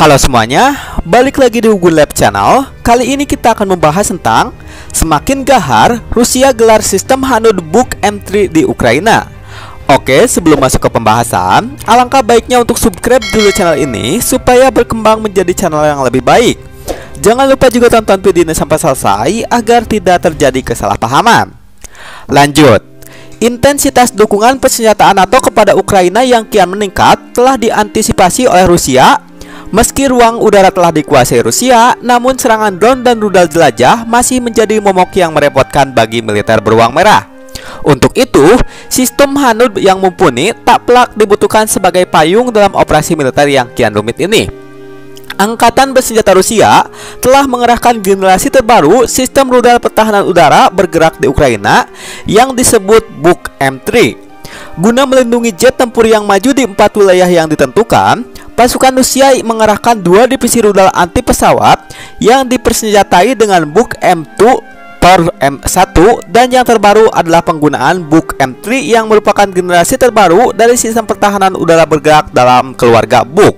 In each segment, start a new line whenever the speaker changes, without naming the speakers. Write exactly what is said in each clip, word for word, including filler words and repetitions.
Halo semuanya, balik lagi di Ugun Lab Channel. Kali ini kita akan membahas tentang semakin gahar Rusia gelar sistem Hanud Buk M tiga di Ukraina. Oke, sebelum masuk ke pembahasan, alangkah baiknya untuk subscribe dulu channel ini supaya berkembang menjadi channel yang lebih baik. Jangan lupa juga tonton video ini sampai selesai agar tidak terjadi kesalahpahaman. Lanjut. Intensitas dukungan persenjataan NATO kepada Ukraina yang kian meningkat telah diantisipasi oleh Rusia. Meski ruang udara telah dikuasai Rusia, namun serangan drone dan rudal jelajah masih menjadi momok yang merepotkan bagi militer beruang merah. Untuk itu, sistem Hanud yang mumpuni tak pelak dibutuhkan sebagai payung dalam operasi militer yang kian rumit ini. Angkatan bersenjata Rusia telah mengerahkan generasi terbaru sistem rudal pertahanan udara bergerak di Ukraina yang disebut Buk M tiga. Guna melindungi jet tempur yang maju di empat wilayah yang ditentukan, pasukan Rusia mengerahkan dua divisi rudal anti pesawat yang dipersenjatai dengan Buk M dua per M satu, dan yang terbaru adalah penggunaan Buk M tiga yang merupakan generasi terbaru dari sistem pertahanan udara bergerak dalam keluarga Buk.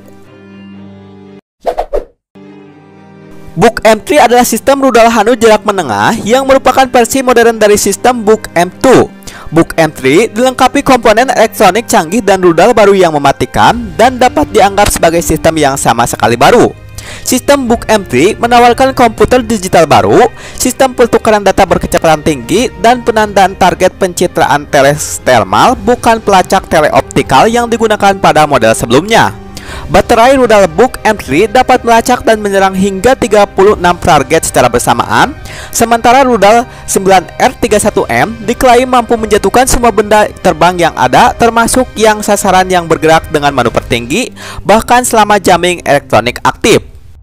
Buk M tiga adalah sistem rudal Hanud jarak menengah yang merupakan versi modern dari sistem Buk M dua. Buk M tiga dilengkapi komponen elektronik canggih dan rudal baru yang mematikan dan dapat dianggap sebagai sistem yang sama sekali baru. Sistem Buk M tiga menawarkan komputer digital baru, sistem pertukaran data berkecepatan tinggi, dan penandaan target pencitraan telestermal bukan pelacak teleoptikal yang digunakan pada model sebelumnya. Baterai rudal Buk M tiga dapat melacak dan menyerang hingga tiga puluh enam target secara bersamaan, sementara rudal sembilan R tiga puluh satu M diklaim mampu menjatuhkan semua benda terbang yang ada, termasuk yang sasaran yang bergerak dengan manuver tinggi, bahkan selama jamming elektronik aktif.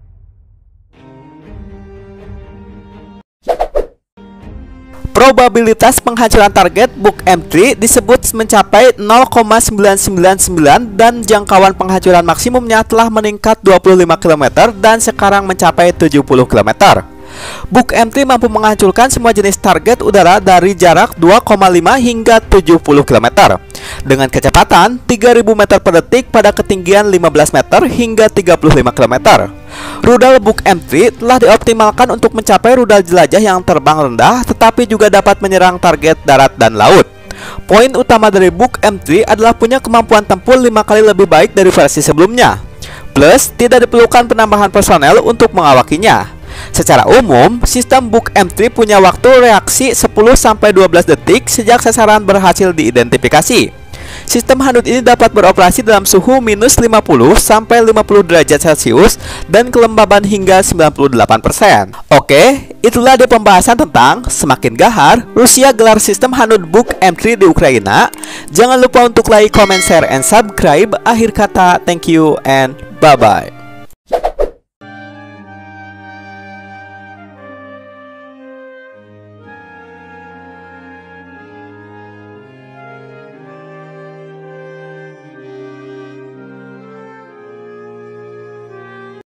Probabilitas penghancuran target Buk M tiga disebut mencapai nol koma sembilan sembilan sembilan dan jangkauan penghancuran maksimumnya telah meningkat dua puluh lima kilometer dan sekarang mencapai tujuh puluh kilometer. Buk M tiga mampu menghancurkan semua jenis target udara dari jarak dua koma lima hingga tujuh puluh kilometer dengan kecepatan tiga ribu meter per detik pada ketinggian lima belas meter hingga tiga puluh lima kilometer. Rudal Buk M tiga telah dioptimalkan untuk mencapai rudal jelajah yang terbang rendah tetapi juga dapat menyerang target darat dan laut. Poin utama dari Buk M tiga adalah punya kemampuan tempur lima kali lebih baik dari versi sebelumnya. Plus, tidak diperlukan penambahan personel untuk mengawakinya. Secara umum, sistem Buk M tiga punya waktu reaksi sepuluh sampai dua belas detik sejak sasaran berhasil diidentifikasi. Sistem Hanud ini dapat beroperasi dalam suhu minus lima puluh sampai lima puluh derajat Celcius dan kelembaban hingga sembilan puluh delapan persen. Oke, itulah dia pembahasan tentang semakin gahar Rusia gelar sistem Hanud Buk M tiga di Ukraina. Jangan lupa untuk like, comment, share, and subscribe. Akhir kata, thank you and bye-bye.